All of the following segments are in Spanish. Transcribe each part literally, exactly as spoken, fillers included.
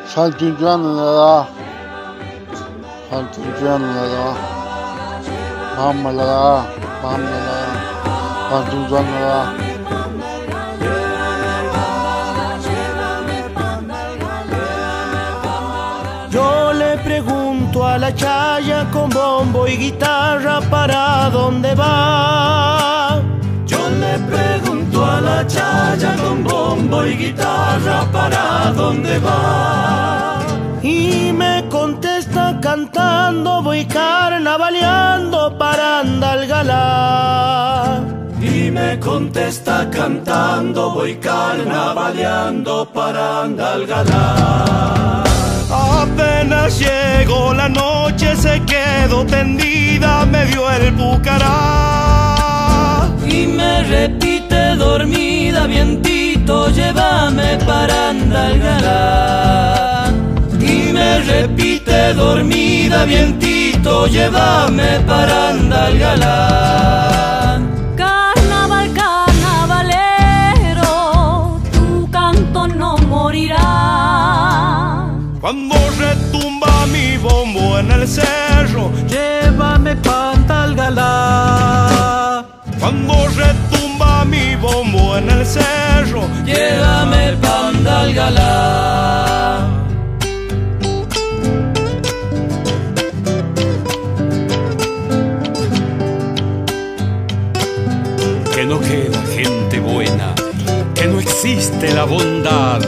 Salchichonada, salchichonada, mamala, mamala, salchichonada. Yo le pregunto a la chaya con bombo y guitarra para dónde va. Yo le pregunto a la chaya con bombo y guitarra para dónde va. Y me contesta cantando, voy carnavaleando para Andalgalá. Y me contesta cantando, voy carnavaleando para Andalgalá. Apenas llegó la noche, se quedó tendida, me dio el pucará. Y me repite dormida, vientito, llévame para Andalgalá. Y me repite dormida, vientito, llévame para Andalgalá. Carnaval, carnavalero, tu canto no morirá. Cuando retumba mi bombo en el cerro, llévame pa' Andalgalá. Cuando retumba mi bombo en el cerro, Llévame pa' Andalgalá. Que no queda gente buena, que no existe la bondad.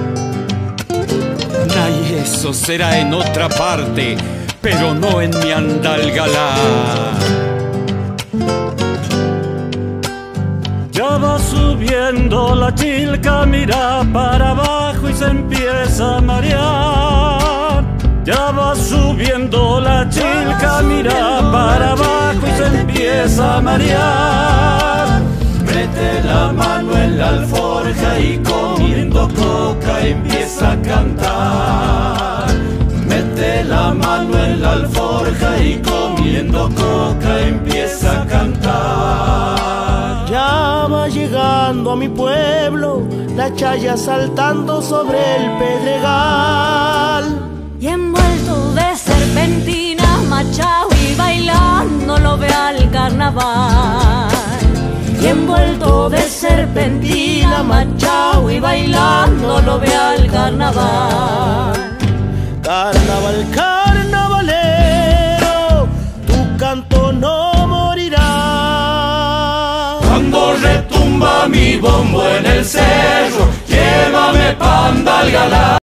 Ay, eso será en otra parte, pero no en mi Andalgalá. ya va subiendo la chilca, mira para abajo y se empieza a marear. Ya va subiendo la chilca, mira para abajo y se empieza a marear. Mete la mano en la alforja y comiendo coca empieza a cantar. Mete la mano en la alforja y comiendo coca empieza a cantar. Ya va llegando a mi pueblo la chaya saltando sobre el pedregal. Y envuelto de serpentina, machao y bailando lo ve al carnaval. Y envuelto de serpentina, machao y bailando lo ve al carnaval. Carnaval, carnavalero, tu canto no morirá. Cuando retumba mi bombo en el cerro, llévame pa' Andalgalá.